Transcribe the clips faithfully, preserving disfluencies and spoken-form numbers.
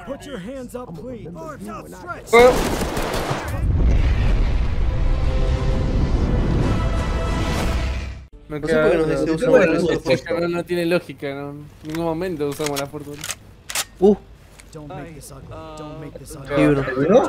Put your hands up, please. Arms outstretched. No, No sé por qué nos dice usamos el resto de lógica, no, no tiene lógica, no. En ningún momento usamos la fortuna. Uh, Don't make this ugly. Don't make this ugly. hay uno. ¿Terminó?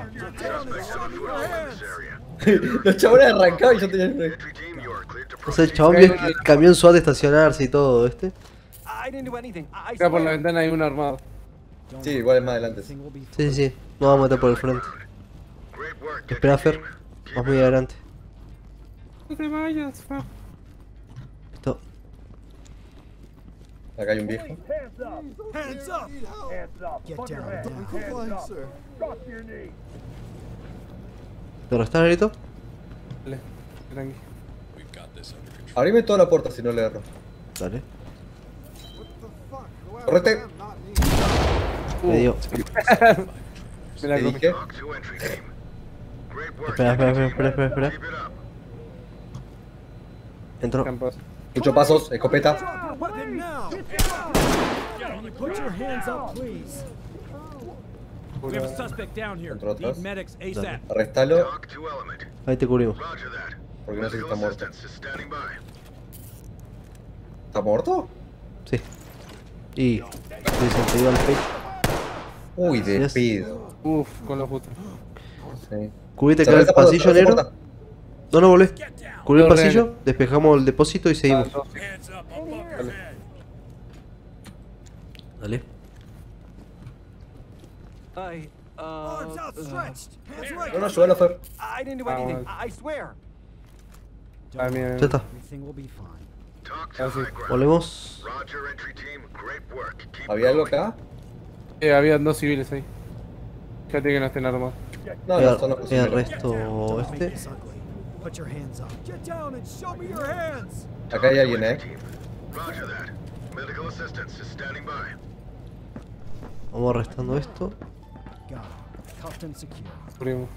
Los chabones arrancaban y yo tenía el rey. O sea, el chabón vio el camión SWAT estacionarse y todo, ¿este? I didn't do anything. I Acá por la swear. ventana hay uno armado. Sí, igual es más adelante. Everything will be Sí, sí, sí. No vamos a meter por el frente. Espera, Fer. Vas muy adelante. No te vayas, fa. Listo. Acá hay un viejo. Hands up! Get down, down. ¿Te restás, Nerito? Dale, tranqui. Abrime toda la puerta si no le erro. Dale. Correte. Me dio. Me la Te comí. dije. Espera, espera, espera, espera, espera, espera. Entró. Campos. Muchos pasos, escopeta. Weapon now! Can you put your hands up, please? We have a suspect down here. Control Need atrás. medics ASAP. Arrestalo. Ahí te cubrimos. Porque no sé si está muerto. ¿Está muerto? Sí. Y... desintegró al pecho. Uy, de Yes. pedo. Uf, con los putos. Sí. Cubrite acá Cerrá el esa puerta, pasillo, cerrá esa negro. puerta. No, no, volvé. Cubrí el Corre. pasillo, despejamos el depósito y seguimos. Hands up above your head. Dale. I, Arms uh, outstretched! Hands right! No, no, ayúdalo, Fer. I didn't do Ah, anything. well. I swear. Ah, mira. Ya está. Everything will be fine. Ah, sí. Volvemos. ¿Había algo acá? Eh, había dos civiles ahí. Fíjate que no estén armados. No, El, no, son los el prisioneros. resto Don't make este. this ugly. Put your hands up. Get down and show me your hands! Acá hay alguien, eh. Vamos arrestando esto. Got him. Cuffed and secure. Cubrimos.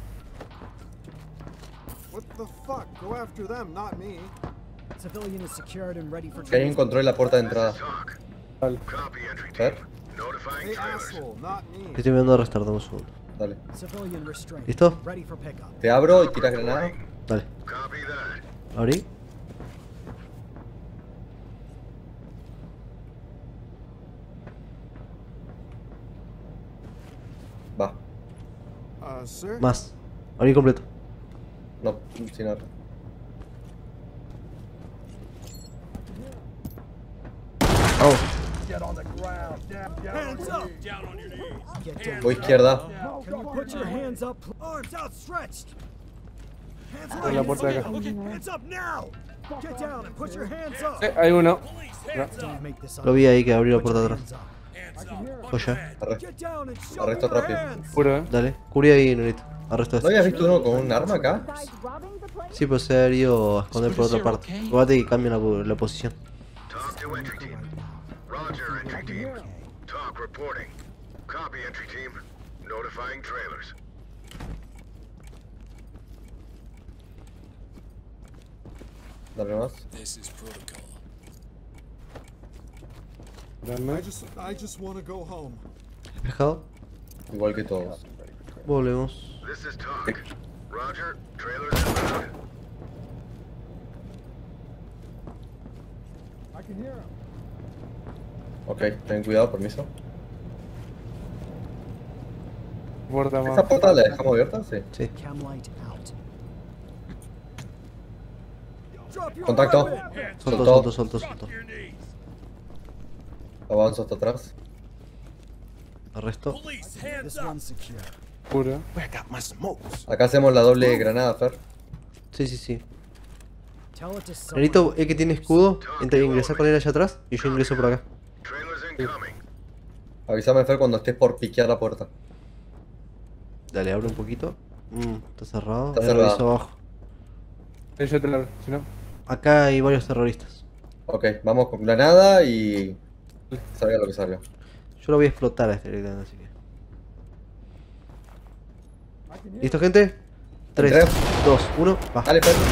What the fuck? Go after them, not me. Civilian is secured and ready for Que alguien transport. controle la puerta de entrada. Vale. Fer, Hey, asshole, not me. Estoy viendo arrestar, dame un segundo. dale. Civilian restrained. ¿Listo? Ready for pickup. Te abro y tiras granada. Dale. Abrí. Va. Uh, sir? Más. Abrí completo. No, sin arma. Vamos. Hands up! Down on your knees. Get down. Voy izquierda. Can you put your hands up? pl- Arms outstretched! Hands Con la right! puerta de acá. Hands up now! Get down and put your hands up! Eh, hay uno. Don't make this Lo ugly. vi ahí que abrió la Put puerta your atrás. hands up. Joya. Arre- Get down and show me Arresto your rápido. hands! Puro, eh. Dale. Cubrí ahí, Nerito. Arresto ¿No esto. habías visto uno con un arma acá? Sí, pues se ha ido a esconder por otra parte. Acuérdate que cambia la, la posición. Talk to entry team. Roger, entry team. Talk reporting. Copy, entry team. Notifying trailers. Dale más. Dame. I just, I just want to go home. Despejado. Igual que todos. Volvemos. This is talk. Roger, trailers inbound. Ok, ten cuidado, permiso. Puerta más. ¿Esa puerta la dejamos abierta? Sí. Sí. Cam light out. Drop your Contacto. weapon! Solto, Soltó. solto, solto, solto. Avanzo hasta atrás. Arresto. This one's secure. Puro. Acá hacemos la doble granada, Fer. Sí, sí, sí. Tell it to someone. Nerito, el que tiene escudo, entra y ingresa con él allá atrás y yo ingreso por acá. Trailers incoming. Avísame, Fer, cuando estés por piquear la puerta. Dale, abre un poquito. Mm, está cerrado. Está Ahí cerrado. reviso abajo. Eh, yo te la abro, si no. Acá hay varios terroristas. Ok, vamos con granada y... salga lo que salga. Yo lo voy a explotar a este directamente, así que. ¿Listo, gente? tres, Entré. dos, uno, va. Dale, Fer.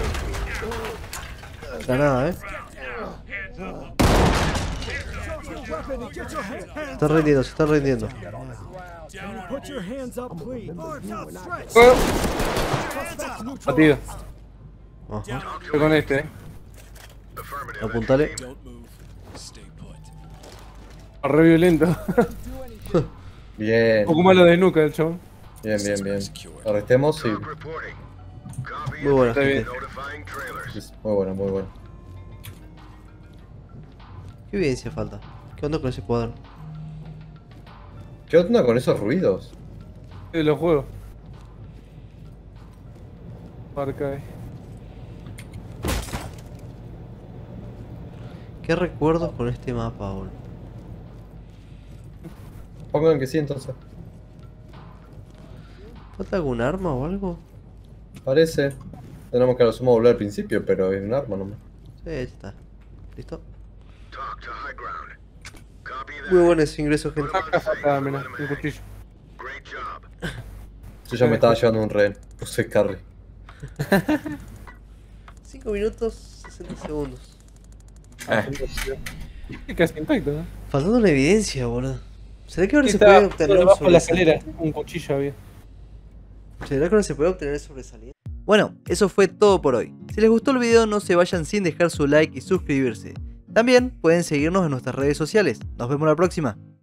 Granada, eh. weapon and get your hand, Se hands están up. rindiendo, se están rindiendo. Down our Put your hands up, please. Arms outstretched. Oh, Suspect neutralized. batido. Ajá. Estoy con este, eh. Affirmative. Apuntale. entry team. Don't move. Stay put. Re violento. Bien, Un poco malo de nuca el chabón. bien, bien, bien. Arrestemos y... Talk reporting. Copy Muy buena entry gente. team. Notifying trailers. Muy bueno, muy bueno. ¿Qué evidencia falta? ¿Qué onda con ese cuadro? ¿Qué onda con esos ruidos? De los juegos. Marca ahí. ¿Qué recuerdos con este mapa, boludo? Pongan que sí entonces. ¿Falta algún arma o algo? Parece. Tenemos que a lo sumo volver al principio, pero es un arma nomás. Sí, ya está. ¿Listo? Talk to high ground. Copy that. Muy buen ese ingreso, gente. Acá falta, mira, un cuchillo. Great job. Yo ya me estaba llevando un rehén. Puse carry. cinco minutos, sesenta segundos. Es casi intacto, ¿no? Faltando una evidencia, boludo. ¿Será que ahora se Está puede obtener un debajo de la sobresaliente? escalera. Un cuchillo había. ¿Será que ahora se puede obtener sobresaliente? Bueno, eso fue todo por hoy. Si les gustó el video no se vayan sin dejar su like y suscribirse. También pueden seguirnos en nuestras redes sociales. Nos vemos la próxima.